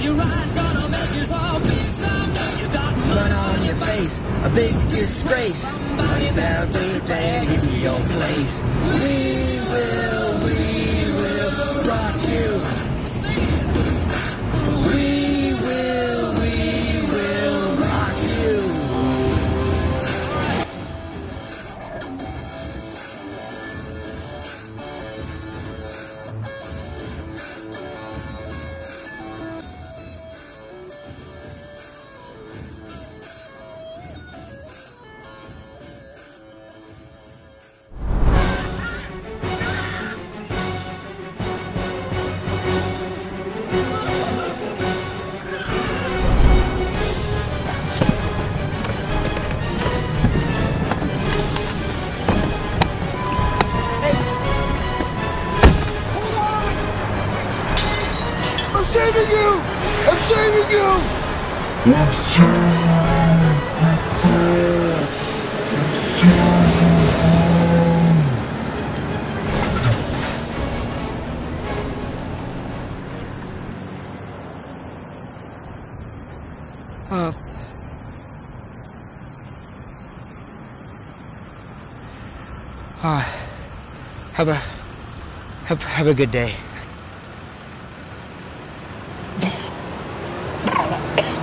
your eyes, gonna make you so big someday. You got mud on your face, a big disgrace. Somebody's out there playing in your place. We will rock you. We will rock you. I'm saving you! I'm saving you! Have a good day.